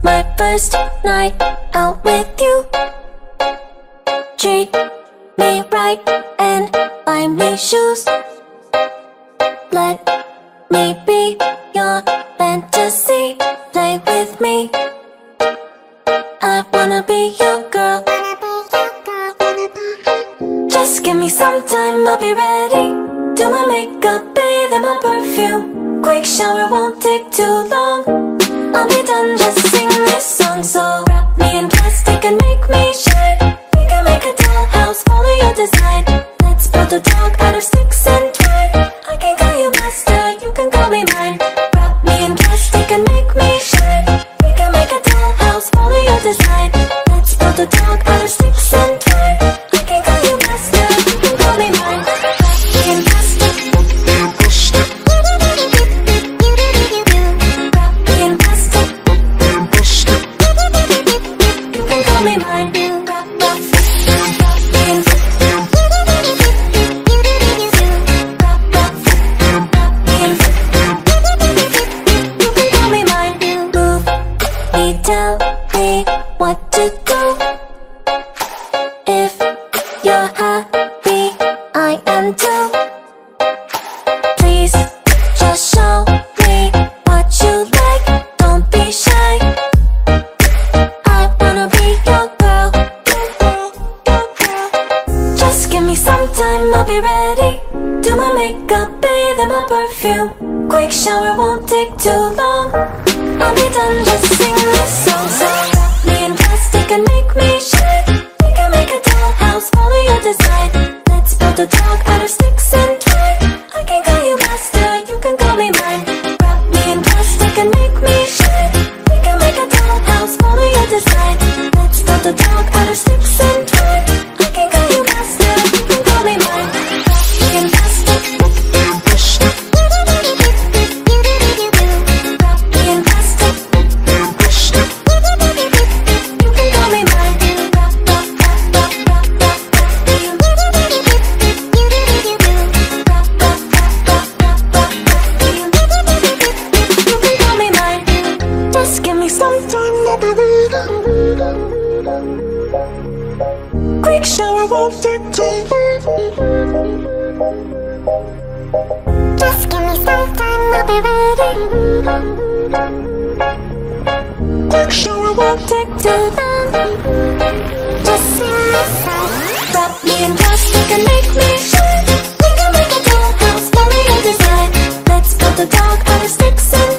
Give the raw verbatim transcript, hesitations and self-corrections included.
my first night out with you. Treat me right and buy me shoes. Let me be your fantasy. Play with me. I wanna be your girl. Just give me some time, I'll be ready. Do my makeup, bathe in my perfume. Quick shower won't take too long. I'll be done, just sing this song. So wrap me in plastic and make me shine. We can make a dollhouse, follow your design. Let's build a dog out of sticks and twine. I can call you master, you can call me mine. Wrap me in plastic and make me shine. We can make a dollhouse, follow your design. Let's build a dog out of sticks and twine. I can call you master, you can call me mine. Wrap me in plastic. Tell me what to do. If you're happy, I am too. Please just show me what you like. Don't be shy. I wanna be your girl. Just give me some time, I'll be ready. Do my makeup, bathe in my perfume. Quick shower won't take too long. I'll be done, just sing this song. So wrap me in plastic and make me shine. We can make a dollhouse, follow your design. Let's build a dog out of sticks and twine. I can call you master, you can call me mine. Wrap me in plastic and make me shine. We can make a dollhouse, follow your design. Let's build a dog out of sticks and twine. I can call you master, you can call me mine. Wrap me in plastic. Quick shower won't take too long. Just give me some time, I'll be ready. Quick shower won't take too long. Just sing this song. Wrap me in plastic and make me shine. We can make a dollhouse, follow your design. Let's build a dog out of sticks and